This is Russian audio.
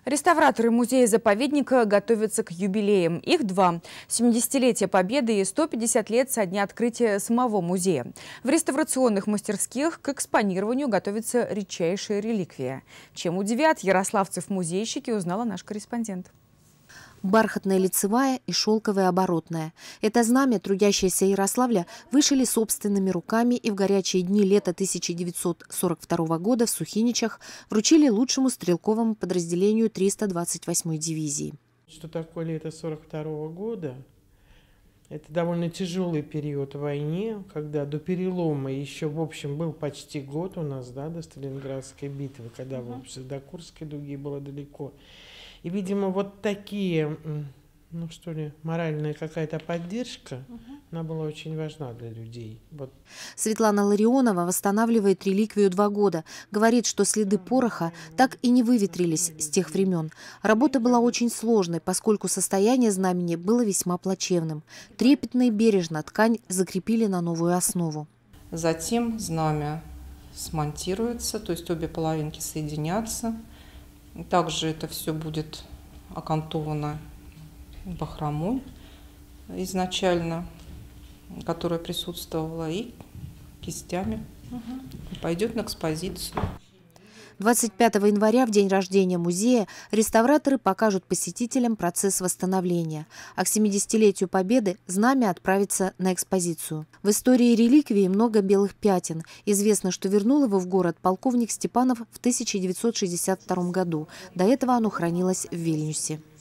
Реставраторы музея-заповедника готовятся к юбилеям. Их два – 70-летие Победы и 150 лет со дня открытия самого музея. В реставрационных мастерских к экспонированию готовится редчайшая реликвия. Чем удивят ярославцев-музейщики, узнала наш корреспондент. Бархатная лицевая и шелковая оборотная. Это знамя трудящиеся Ярославля вышили собственными руками и в горячие дни лета 1942 года в Сухиничах вручили лучшему стрелковому подразделению 328-й дивизии. Что такое лето 1942 года? Это довольно тяжелый период в войне, когда до перелома еще, в общем, был почти год у нас, да, до Сталинградской битвы, когда, в общем, до Курской дуги было далеко. И, видимо, вот такие, ну что ли, моральная какая-то поддержка, она была очень важна для людей. Вот. Светлана Ларионова восстанавливает реликвию 2 года. Говорит, что следы пороха так и не выветрились с тех времен. Работа была очень сложной, поскольку состояние знамени было весьма плачевным. Трепетно и бережно ткань закрепили на новую основу. Затем знамя смонтируется, то есть обе половинки соединятся. Также это все будет окантовано бахромой изначально, которая присутствовала, и кистями. И пойдет на экспозицию. 25 января, в день рождения музея, реставраторы покажут посетителям процесс восстановления, а к 70-летию Победы знамя отправится на экспозицию. В истории реликвии много белых пятен. Известно, что вернул его в город полковник Степанов в 1962 году. До этого оно хранилось в Вильнюсе.